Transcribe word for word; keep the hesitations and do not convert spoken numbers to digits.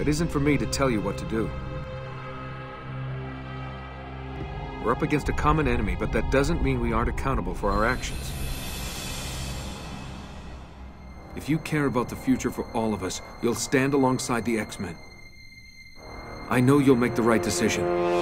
It isn't for me to tell you what to do. We're up against a common enemy, but that doesn't mean we aren't accountable for our actions. If you care about the future for all of us, you'll stand alongside the X-Men. I know you'll make the right decision.